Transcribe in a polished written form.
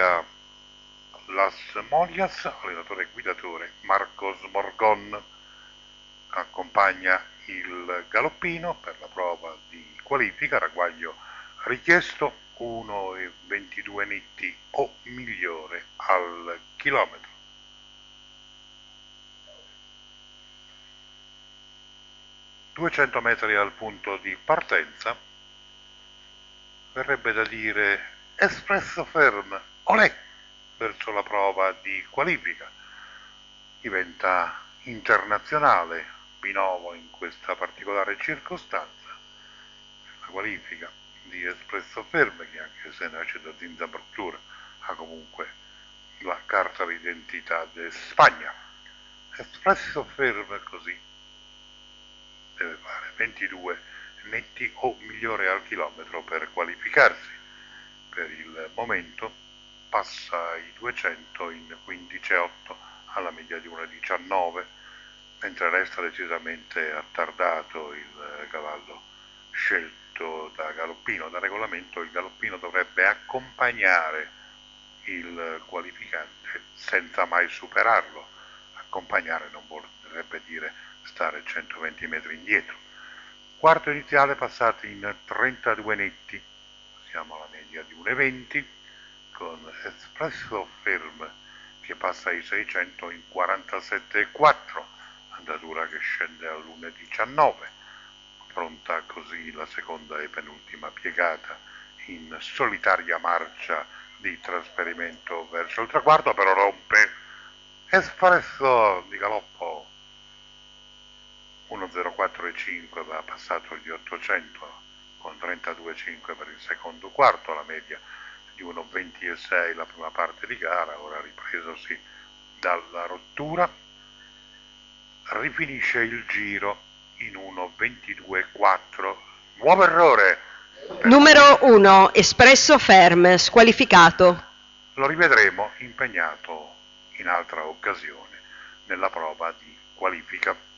guida Las Molias, allenatore e guidatore Marcos Morgon, accompagna il galoppino per la prova di qualifica, ragguaglio richiesto 1,22 nitti o migliore al chilometro. «200 metri al punto di partenza, verrebbe da dire espresso ferm, olè, verso la prova di qualifica. Diventa internazionale Binovo in questa particolare circostanza. La qualifica di espresso ferm, che anche se nasce da Zinzabructura ha comunque la carta d'identità di Spagna. Espresso ferm così deve fare 22 netti o migliore al chilometro per qualificarsi. Per il momento passa i 200 in 15,8 alla media di 1,19, mentre resta decisamente attardato il cavallo scelto da galoppino. Da regolamento il galoppino dovrebbe accompagnare il qualificante senza mai superarlo. Accompagnare non vorrebbe dire stare 120 metri indietro. Quarto iniziale passati in 32 netti, siamo alla media di 1,20, con espresso ferm che passa ai 600 in 47,4, andatura che scende all'1,19, pronta così la seconda e penultima piegata in solitaria marcia di trasferimento verso il traguardo, però rompe espresso di galoppo 1,04,5, va passato gli 800 con 32,5 per il secondo quarto, la media di 1,26 la prima parte di gara. Ora ripresosi dalla rottura rifinisce il giro in 1,22,4. Nuovo errore, Numero 1, espresso ferm, squalificato. lo rivedremo impegnato in altra occasione nella prova di qualifica.